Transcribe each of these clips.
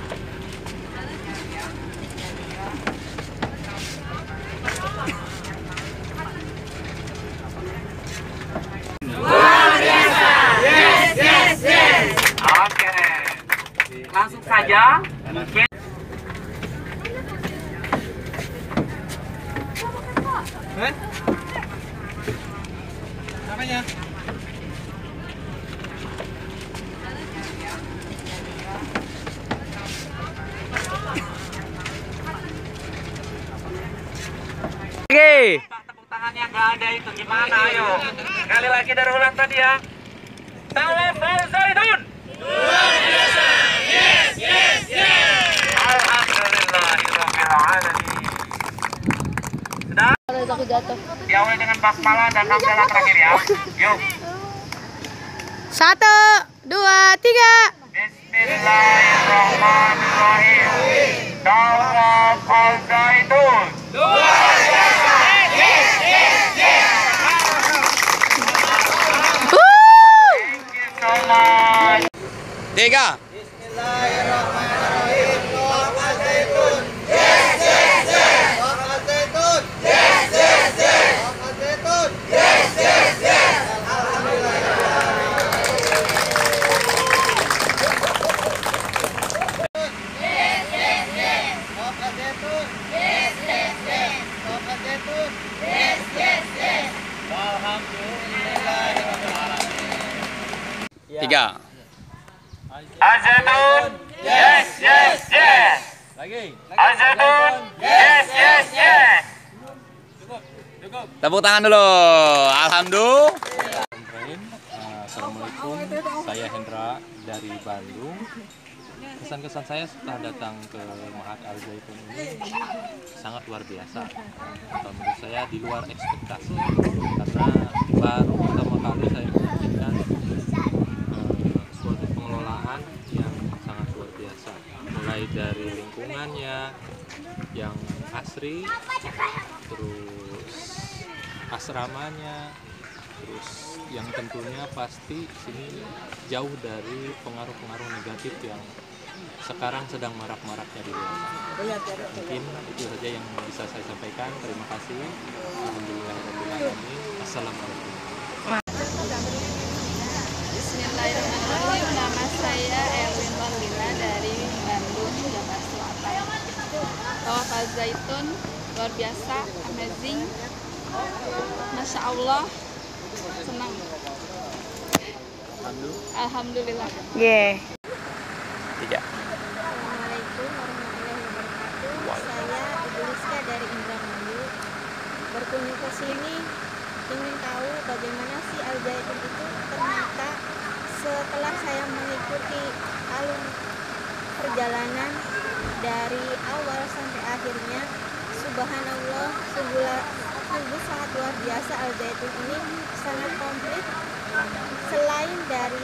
Luar biasa. Yes, yes, yes. Oke. Langsung saja. Mungkin Namanya? Tepuk tangannya nggak ada itu gimana? Ayo. Sekali lagi dari ulang tadi ya. Tawaf Al-Zaitun. Luar biasa. Yes, yes, yes. Alhamdulillahirabbil alamin. Sudah? Aku jatuh. Diawali dengan basmalah dan hamdalah terakhir ya. Yuk. 1, 2, 3. Bismillahirrahmanirrahim. Tawaf Al-Zaitun. Luar biasa. Yes, yes, yes. Thank you so much. 3. Bismillahirrahmanirrahim. Tawaf Al-Zaitun. Yes, yes, yes. Tawaf Al-Zaitun. Yes, yes, yes. Tawaf Al-Zaitun. Yes, yes, yes. Alhamdulillah. Yes, yes, yes. Tawaf Al-Zaitun. Yes, yes, yes. Tawaf Al-Zaitun. Yes, yes, yes. Alhamdulillah. 3. Al-Zaitun. Yes, yes, yes. Al-Zaitun. Yes, yes, yes. Tepuk tangan dulu. Alhamdulillah. Assalamualaikum, saya Hendra dari Bandung. Kesan-kesan saya setelah datang ke Mahat Al-Zaitun ini sangat luar biasa. Atau menurut saya di luar ekspektasi, karena baru pertama kali saya menyaksikan suatu pengelolaan yang sangat luar biasa. Mulai dari lingkungannya yang asri, terus asramanya, terus yang tentunya pasti sini jauh dari pengaruh-pengaruh negatif yang sekarang sedang marak-maraknya di luar sana. Mungkin itu saja yang bisa saya sampaikan. Terima kasih. Alhamdulillahirrahmanirrahim. Assalamualaikum. Bismillahirrahmanirrahim. Nama saya Elwin Walila dari Bandung, Jakarta Selatan. Tawaf Al-Zaitun luar biasa, amazing. Masya Allah, senang. Alhamdulillah. Yeah. 3. Assalamualaikum warahmatullahi wabarakatuh. Saya Ibu Rizka dari Indramayu. Berkunjung ke sini ingin tahu bagaimana sih Al-Zaitun itu. Ternyata setelah saya mengikuti alur perjalanan dari awal sampai akhirnya, subhanallah, sungguh sangat luar biasa. Al-Zaitun ini sangat komplit. Selain dari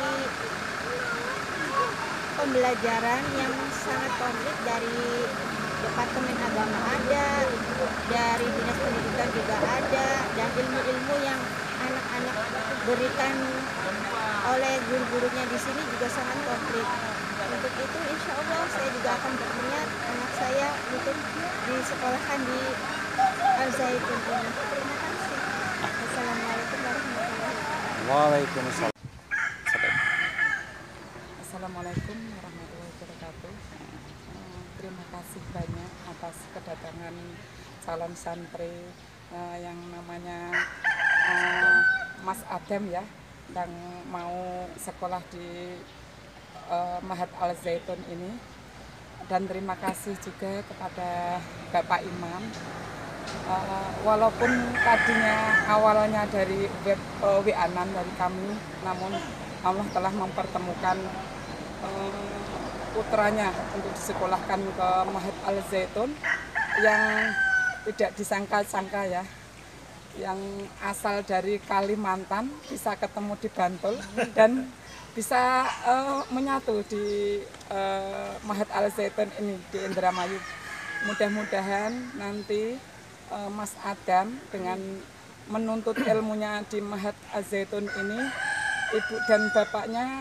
pembelajaran yang sangat komplit dari Departemen Agama ada, dari Dinas Pendidikan juga ada, dan ilmu-ilmu yang anak-anak berikan oleh guru-gurunya di sini juga sangat komplit. Untuk itu insya Allah saya juga akan berniat anak saya untuk disekolahkan di Al-Zaitun ini. Terima kasih. Assalamualaikum warahmatullahi wabarakatuh. Waalaikumsalam. Assalamualaikum warahmatullahi wabarakatuh. Terima kasih banyak atas kedatangan calon santri yang namanya Mas Adam ya, yang mau sekolah di Mahat Al-Zaitun ini. Dan terima kasih juga kepada Bapak Imam. Walaupun tadinya awalnya dari web WA-an dari kami, namun Allah telah mempertemukan putranya untuk disekolahkan ke Mahat Al-Zaitun yang tidak disangka-sangka ya, yang asal dari Kalimantan bisa ketemu di Bantul dan bisa menyatu di Mahat Al-Zaitun ini di Indramayu. Mudah-mudahan nanti Mas Adam dengan menuntut ilmunya di Mahat Al-Zaitun ini, ibu dan bapaknya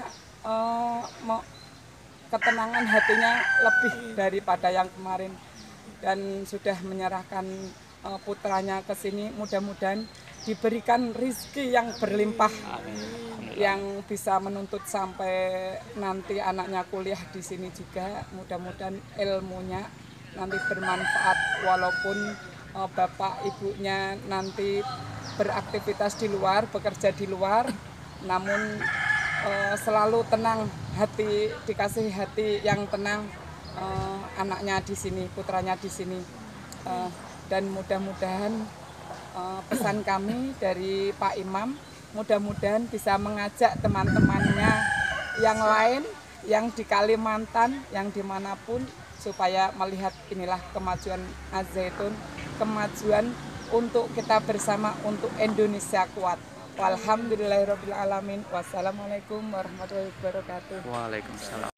ketenangan hatinya lebih daripada yang kemarin, dan sudah menyerahkan putranya ke sini. Mudah-mudahan diberikan rizki yang berlimpah, yang bisa menuntut sampai nanti anaknya kuliah di sini juga. Mudah-mudahan ilmunya nanti bermanfaat, walaupun bapak ibunya nanti beraktivitas di luar, bekerja di luar, namun selalu tenang hati, dikasih hati yang tenang anaknya di sini, putranya di sini, dan mudah-mudahan pesan kami dari Pak Imam, mudah-mudahan bisa mengajak teman-temannya yang lain, yang di Kalimantan, yang dimanapun, supaya melihat inilah kemajuan Al-Zaitun, kemajuan untuk kita bersama, untuk Indonesia kuat. Walhamdulillahirabbil alamin. Wassalamualaikum warahmatullahi wabarakatuh. Waalaikumsalam.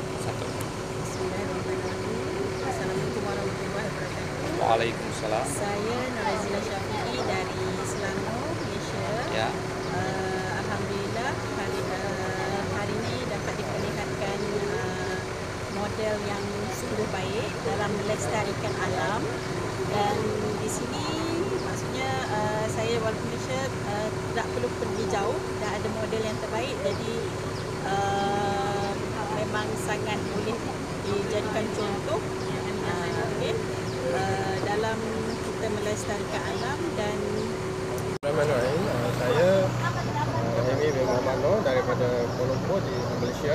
Assalamualaikum warahmatullahi wabarakatuh. Waalaikumsalam. Saya Narazila Syafi'i dari Selangor, Malaysia. Ya. Alhamdulillah hari ini dapat diperlihatkan model yang sungguh baik dalam melestarikan alam, dan di sini maksudnya saya walaupun Malaysia tak perlu pergi jauh, dah ada model yang terbaik, jadi memang sangat boleh dijadikan contoh dalam kita melestarikan alam. Dan Bismillahirrahmanirrahim. Saya Amy bin Muhammad Noor daripada Kuala Lumpur di Malaysia.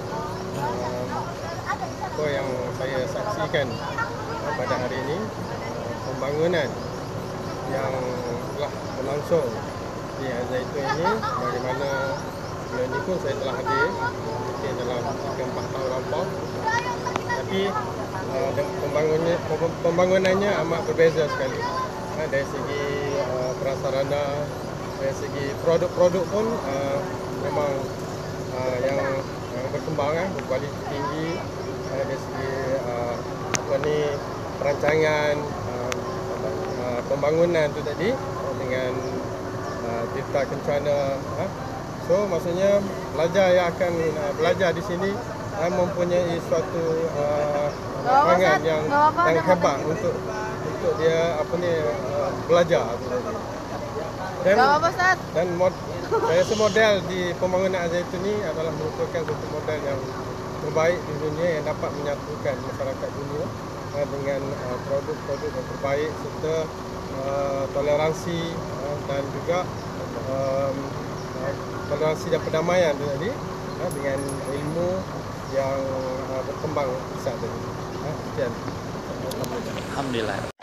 Apa yang saya saksikan pada hari ini, pembangunan yang telah berlangsung di Al-Zaitun ini, bagaimana sebelum ini pun saya telah hadir mungkin dalam 3-4 tahun lampau, tapi pembangunannya amat berbeza sekali dari segi prasarana, dari segi produk-produk pun memang yang berkembang, berkualiti tinggi, dari segi perancangan pembangunan tu tadi dengan tata kencana. So maksudnya pelajar yang akan belajar di sini mempunyai suatu perangan yang hebat untuk dia belajar tu tadi. Dan saya rasa model di pembangunan Al-Zaitun ni adalah merupakan satu model yang terbaik di dunia, yang dapat menyatukan masyarakat dunia dengan produk-produk yang terbaik serta toleransi dan juga toleransi dan perdamaian tu tadi, dengan ilmu yang berkembang besar tadi. Sekian. Alhamdulillah.